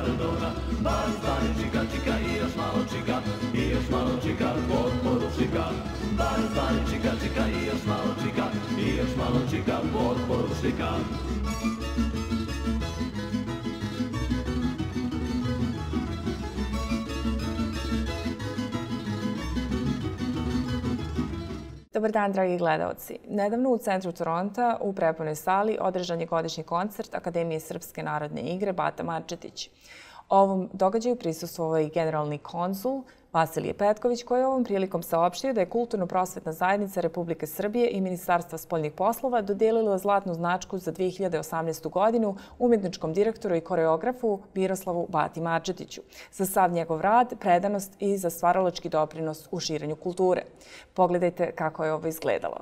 Maradona. Bari, bari, čika, čika i još malo čika, i još malo čika, potporučnika. Bari, bari, čika, čika i još malo čika, i još malo čika, potporučnika. Dobar dan, dragi gledalci. Nedavno u centru Toronta u prepunoj sali održan je godišnji koncert Akademije Srpske narodne igre Bata Marčetić. Ovom događaju prisustvovao je i generalni konzul Vasilije Petković, koji je ovom prilikom saopštio da je Kulturno-prosvetna zajednica Republike Srbije i Ministarstva spoljnih poslova dodelila zlatnu značku za 2018. godinu umjetničkom direktoru i koreografu Miroslavu Bati Marčetiću za sav njegov rad, predanost i za stvaralački doprinos u širenju kulture. Pogledajte kako je ovo izgledalo.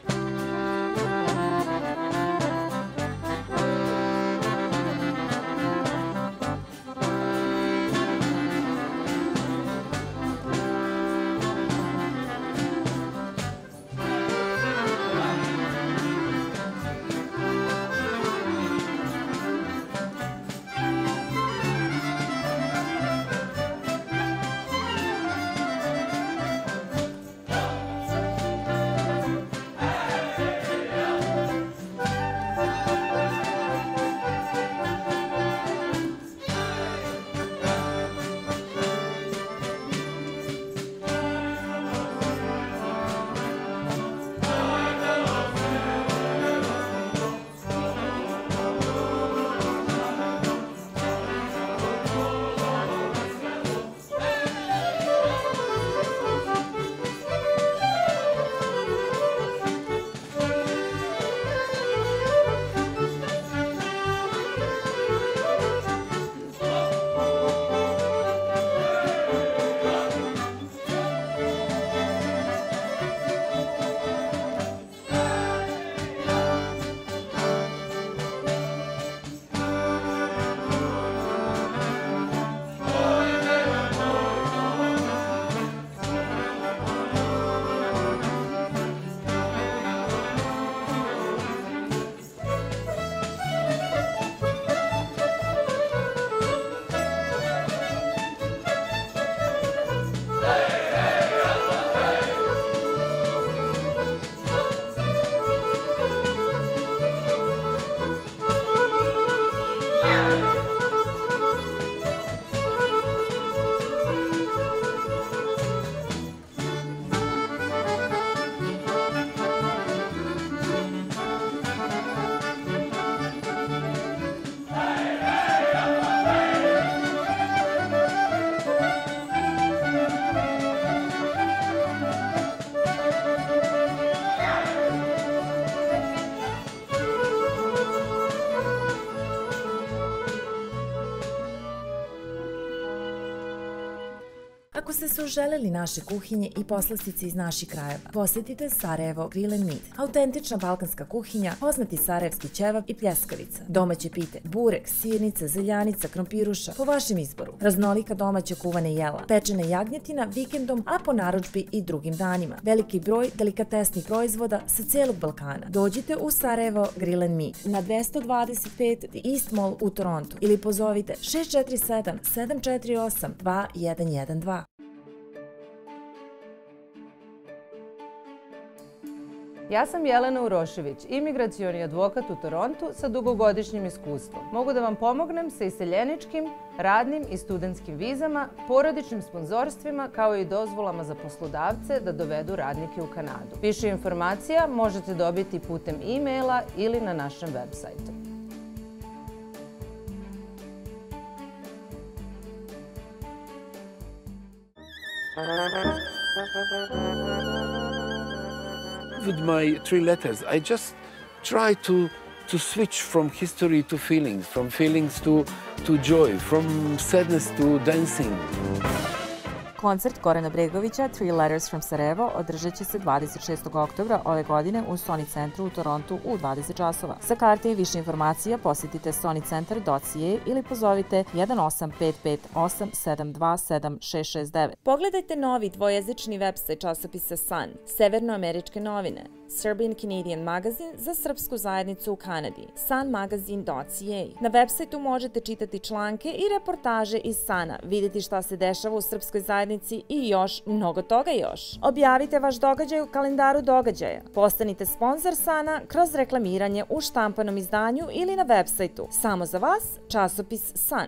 Ako ste se uželeli naše kuhinje i poslastice iz naših krajeva, posjetite Sarajevo Grill & Meat. Autentična balkanska kuhinja, poznati sarajevski ćevap i pljeskavica, domaće pite, burek, sirnica, zeljanica, krompiruša, po vašem izboru, raznolika domaća kuvane jela, pečena jagnjetina vikendom, a po narudžbi i drugim danima. Veliki broj delikatesnih proizvoda sa cijelog Balkana. Dođite u Sarajevo Grill & Meat na 225 East Mall u Torontu ili pozovite 647 748 2112. Ja sam Jelena Urošević, imigracioni advokat u Torontu sa dugogodišnjim iskustvom. Mogu da vam pomognem sa iseljeničkim, radnim i studentskim vizama, porodičnim sponzorstvima kao i dozvolama za poslodavce da dovedu radnike u Kanadu. Više informacija možete dobiti putem e-maila ili na našem web sajtu. With my 3 letters, I just try to switch from history to feelings, from feelings to joy, from sadness to dancing. Koncert Gorana Bregovića Three Letters from Sarajevo održat će se 26. oktobra ove godine u Sony centru u Torontu u 20 časova. Za karte i više informacija posjetite sonycenter.ca ili pozovite 1-855-872-7669. Pogledajte novi dvojezični website časopisa Sun, Severnoameričke novine, Serbian Canadian Magazine za srpsku zajednicu u Kanadi, sunmagazine.ca. Na websajtu možete čitati članke i reportaže iz Sana, vidjeti šta se dešava u srpskoj zajednici i još mnogo toga još. Objavite vaš događaj u kalendaru događaja. Postanite sponzor Sana kroz reklamiranje u štampanom izdanju ili na websajtu. Samo za vas, časopis Sun.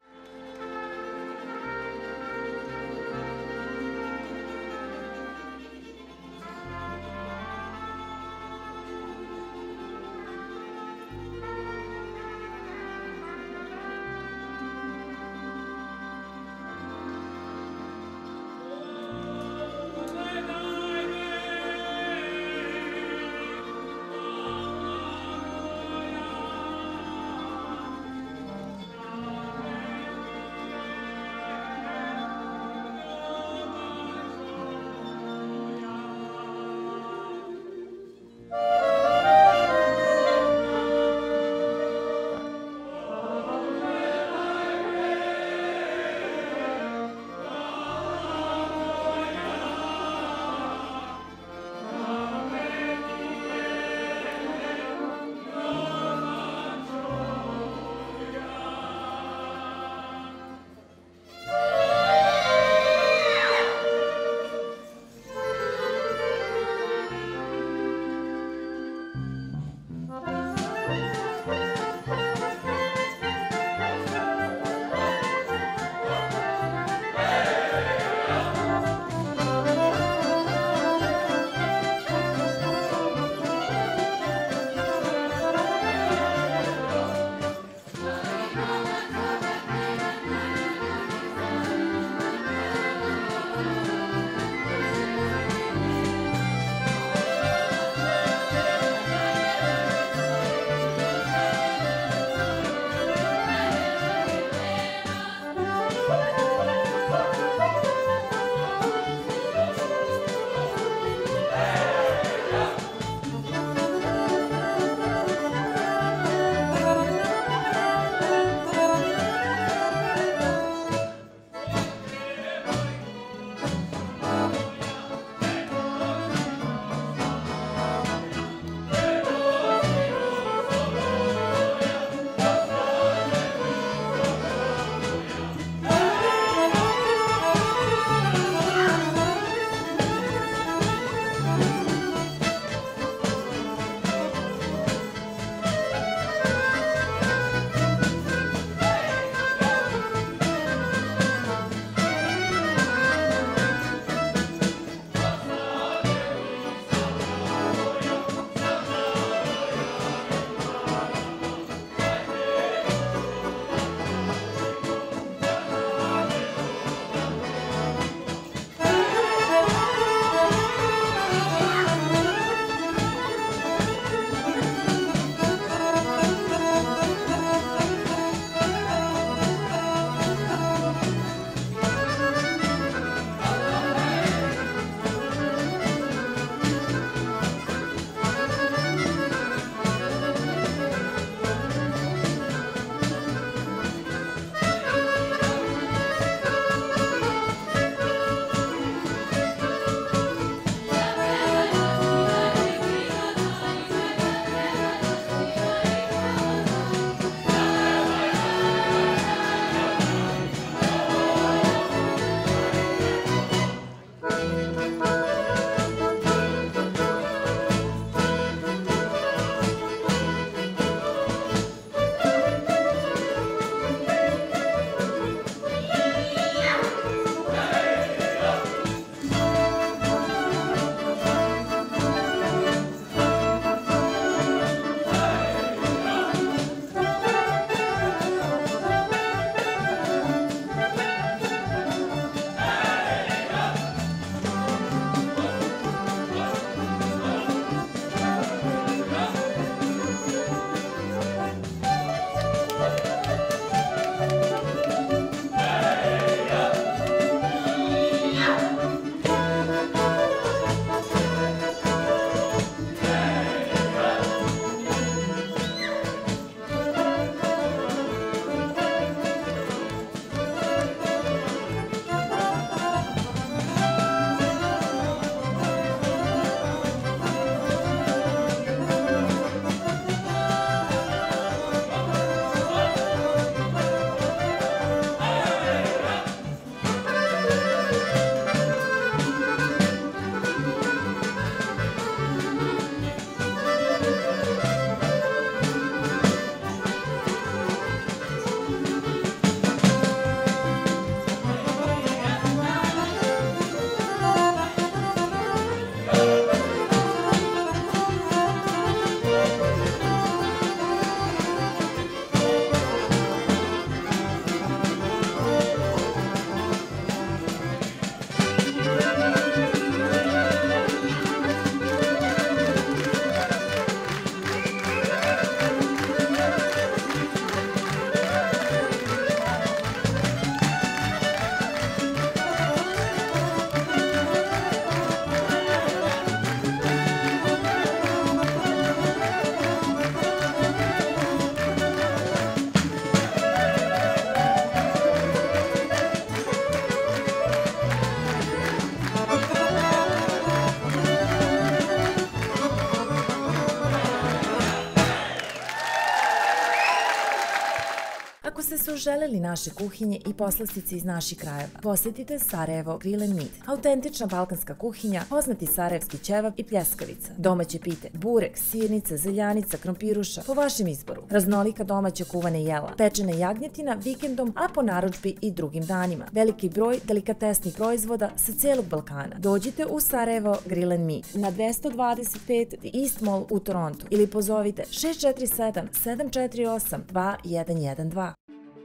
su želeli naše kuhinje i poslastice iz naših krajeva, posjetite Sarajevo Grill and Meat. Autentična balkanska kuhinja, poznati sarajevski ćevap i pljeskavica, domaće pite, burek, sirnica, zeljanica, krompiruša, po vašem izboru, raznolika domaća kuvane jela, pečena jagnjetina vikendom, a po narudžbi i drugim danima. Veliki broj delikatesnih proizvoda sa cijelog Balkana. Dođite u Sarajevo Grill and Meat na 225 East Mall u Torontu ili pozovite 647 748 2112.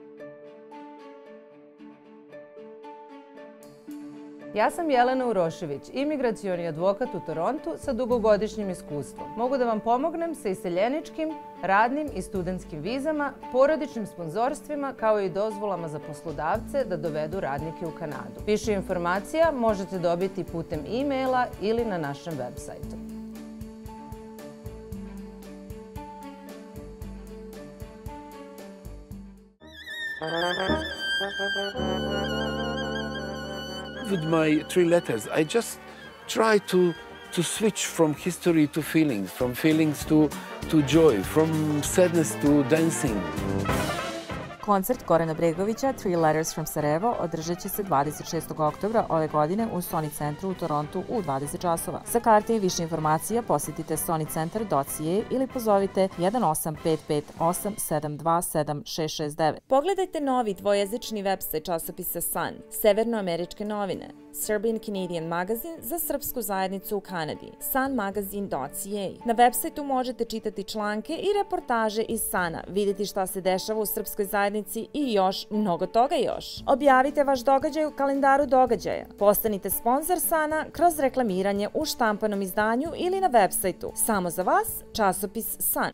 Ja sam Jelena Urošević, imigracioni advokat u Torontu sa dugogodišnjim iskustvom. Mogu da vam pomognem sa iseljeničkim, radnim i studentskim vizama, porodičnim sponzorstvima kao i dozvolama za poslodavce da dovedu radnike u Kanadu. Više informacija možete dobiti putem e-maila ili na našem web sajtu. With my 3 letters, I just try to switch from history to feelings, from feelings to joy, from sadness to dancing. Koncert Gorana Bregovića Three Letters from Sarajevo održat će se 26. oktobra ove godine u Sony centru u Torontu u 20 časova. Za karte i više informacija posjetite sonycenter.ca ili pozovite 1-855-872-7669. Pogledajte novi dvojezični website časopisa Sun, Severnoameričke novine, Serbian Canadian Magazine za srpsku zajednicu u Kanadi, sunmagazine.ca. Na websajtu možete čitati članke i reportaže iz Sana, vidjeti šta se dešava u srpskoj zajednici i još mnogo toga još. Objavite vaš događaj u kalendaru događaja. Postanite sponzor Sana kroz reklamiranje u štampanom izdanju ili na websajtu. Samo za vas, časopis Sun.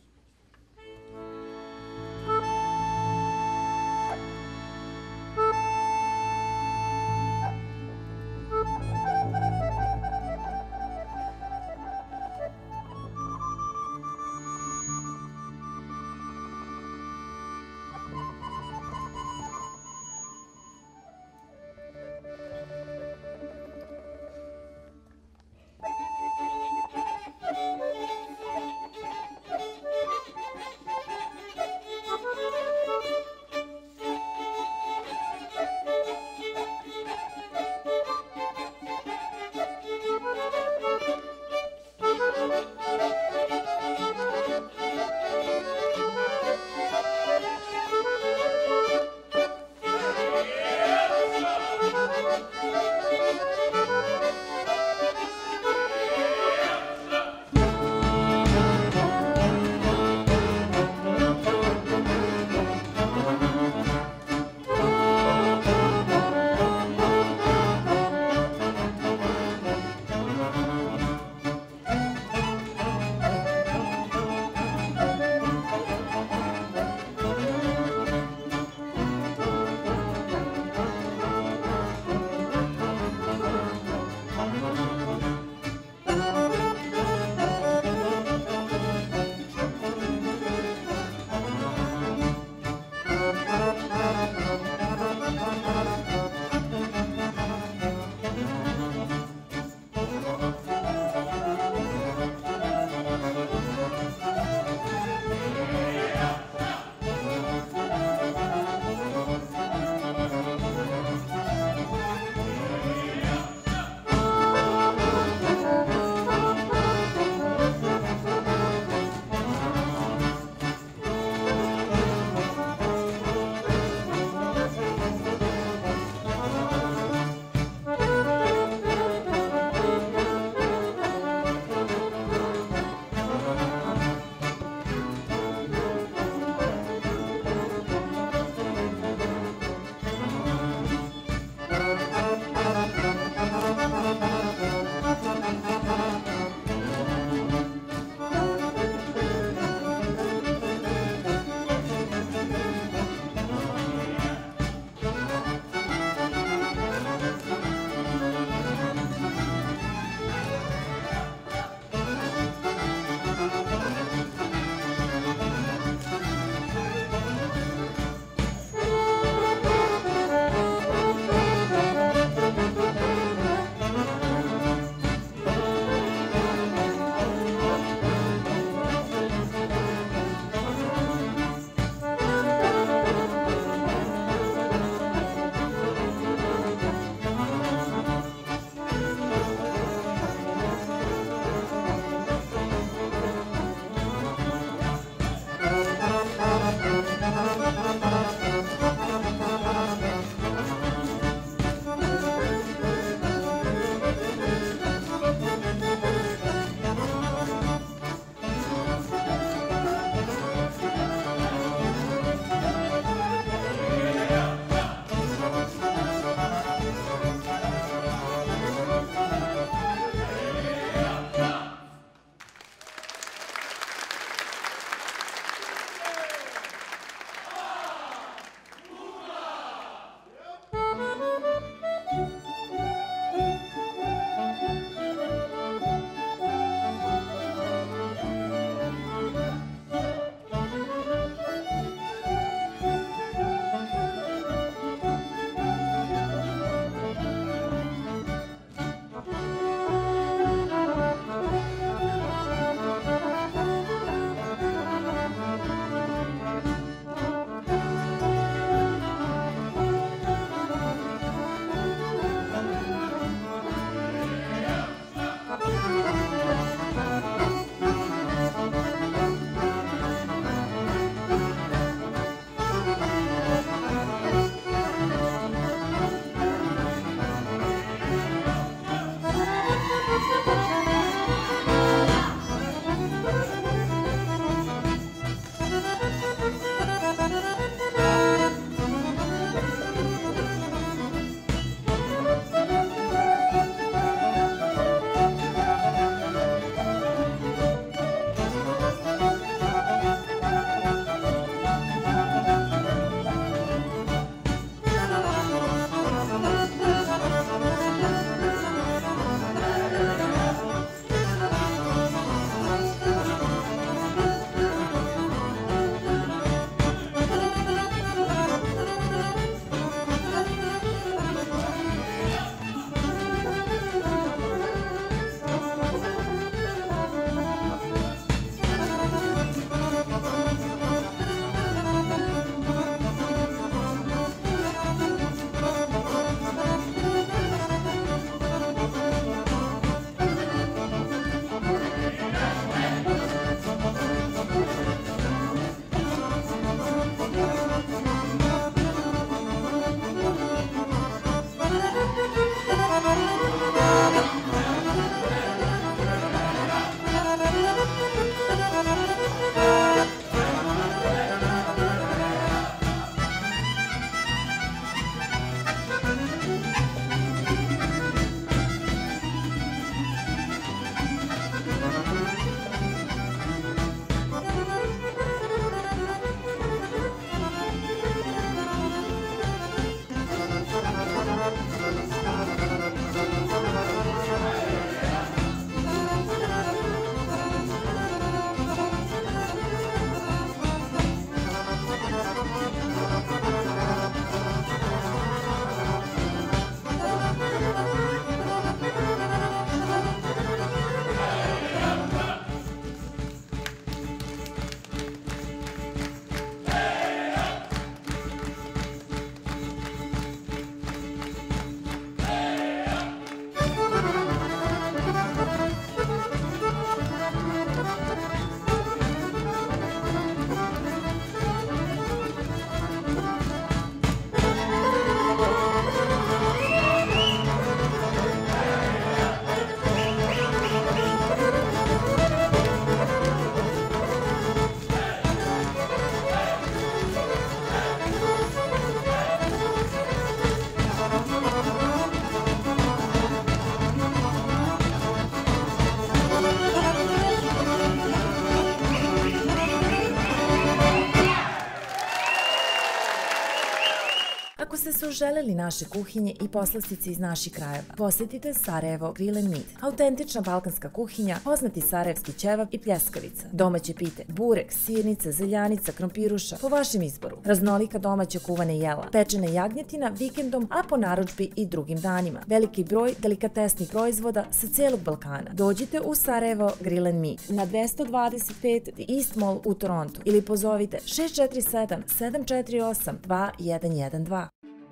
ste se uželeli naše kuhinje i poslastice iz naših krajeva, posjetite Sarajevo Grill and Meat. Autentična balkanska kuhinja, poznati sarajevski ćevap i pljeskavica, domaće pite, burek, sirnica, zeljanica, krompiruša, po vašem izboru, raznolika domaća kuvana jela, pečena jagnjetina vikendom, a po narudžbi i drugim danima. Veliki broj delikatesnih proizvoda sa cijelog Balkana. Dođite u Sarajevo Grill and Meat na 225 East Mall u Torontu ili pozovite 647 748 2112.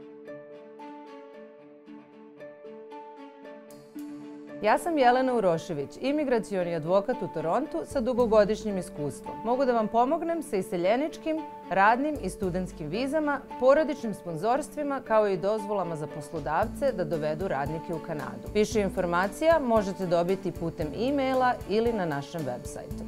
Ja sam Jelena Urošević, imigracioni advokat u Torontu sa dugogodišnjim iskustvom. Mogu da vam pomognem sa iseljeničkim, radnim i studentskim vizama, porodičnim sponzorstvima kao i dozvolama za poslodavce da dovedu radnike u Kanadu. Više informacija možete dobiti putem e-maila ili na našem web sajtu.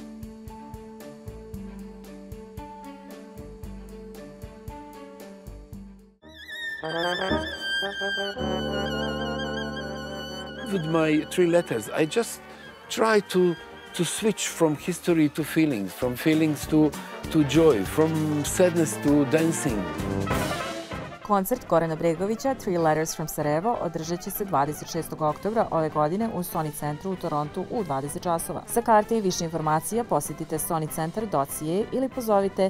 With my 3 letters, I just try to switch from history to feelings, from feelings to joy, from sadness to dancing. Koncert Gorana Bregovića, Three Letters from Sarajevo, održat će se 26. oktobra ove godine u Sony centru u Torontu u 20 časova. Za karte i više informacija posjetite sonycenter.ca ili pozovite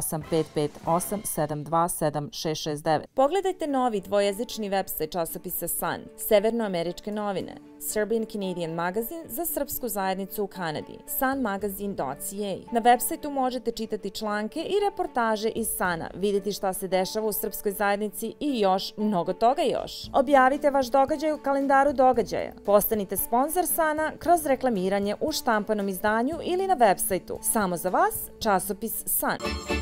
1-855-872-7669. Pogledajte novi dvojezični website časopisa Sun, Severnoameričke novine, Serbian Canadian Magazine za srpsku zajednicu u Kanadi, sunmagazine.ca. Na websajtu možete čitati članke i reportaže iz Sana, vidjeti šta se dešava u srpskoj zajednici i još mnogo toga još. Objavite vaš događaj u kalendaru događaja. Postanite sponzor Sana kroz reklamiranje u štampanom izdanju ili na websajtu. Samo za vas, časopis Sun.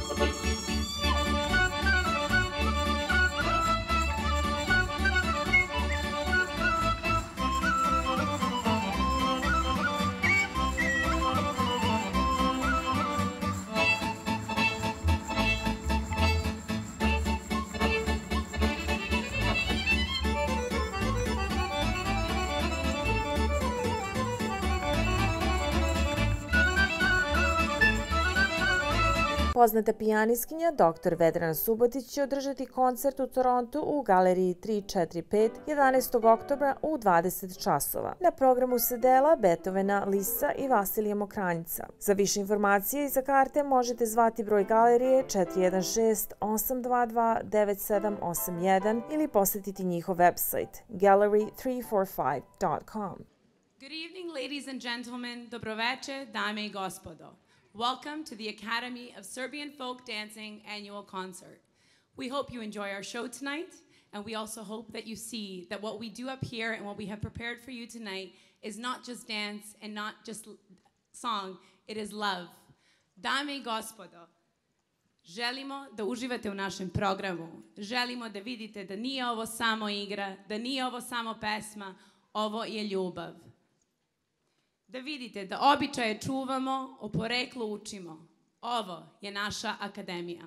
Poznata pijaniskinja dr. Vedrana Subotić će održati koncert u Torontu u galeriji 345 11. oktobra u 20 časova. Na programu se dela Beethovena, Lisa i Vasilija Mokranjca. Za više informacije i za karte možete zvati broj galerije 416 822 9781 ili posjetiti njihov website gallery345.com. Good evening, ladies and gentlemen. Dobroveče, dame I gospodo. Welcome to the Academy of Serbian Folk Dancing annual concert. We hope you enjoy our show tonight, and we also hope that you see that what we do up here and what we have prepared for you tonight is not just dance and not just song, it is love. Dame I gospodo, želimo da uživate u našem programu. Želimo da vidite da nije ovo samo igra, da nije ovo samo pesma, ovo je ljubav. Da vidite da običaje čuvamo, o poreklu učimo. Ovo je naša akademija.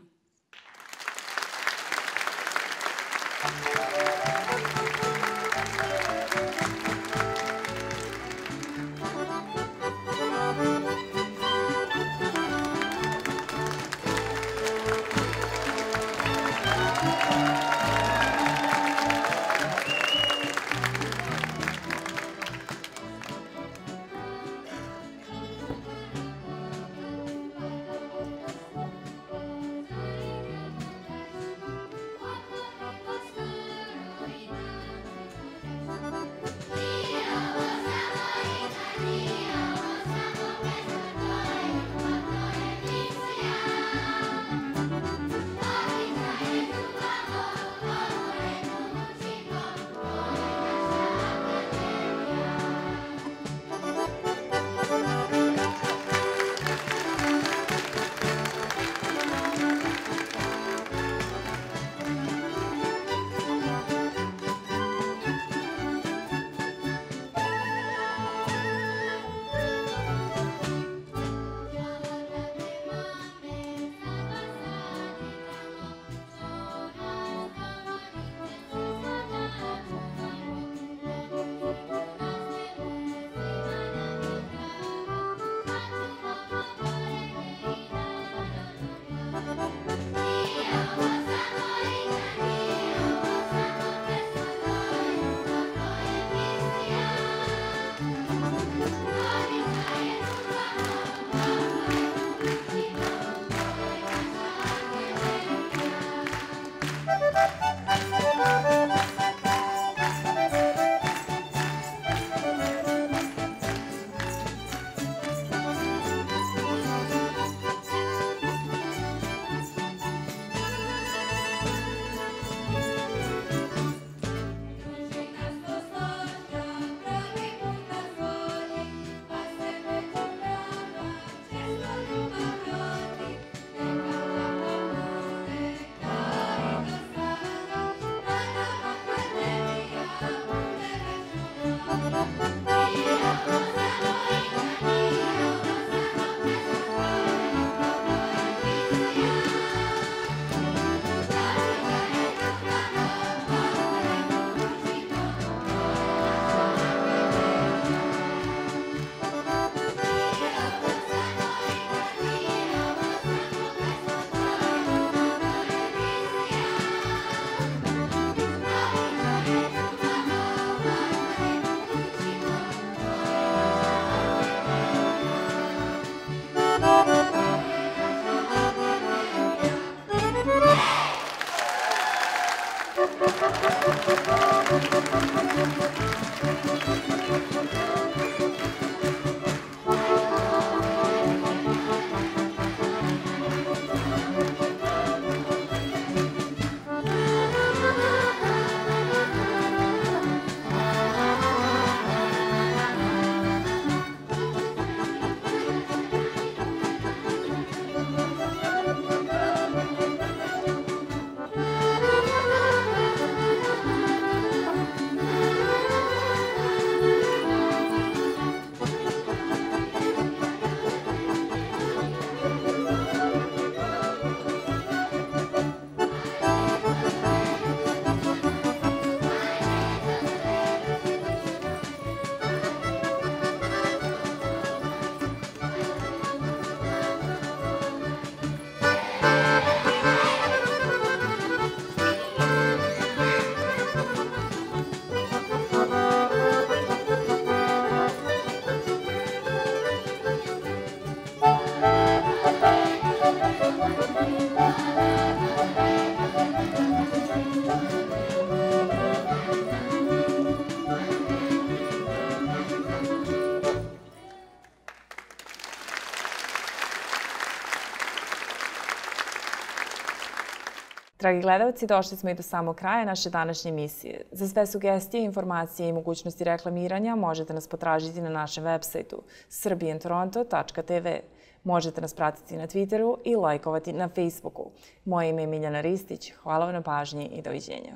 Dragi gledalci, došli smo i do samog kraja naše današnje emisije. Za sve sugestije, informacije i mogućnosti reklamiranja možete nas potražiti na našem websajtu serbiantoronto.tv. Možete nas pratiti na Twitteru i lajkovati na Facebooku. Moje ime je Miljana Ristić. Hvala vam na pažnji i doviđenja.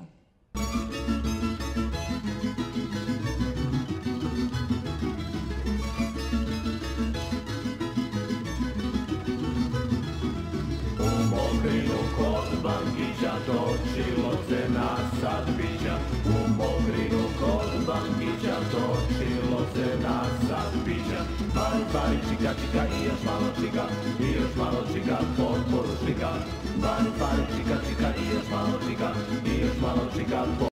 Kod bankića točilo se na sad pića. U Mokrinu kod bankića točilo se na sad pića. Bari, čika, čika i još malo čika, i još malo čika, potporučnika. Bari, čika, čika i još malo čika, i još malo čika,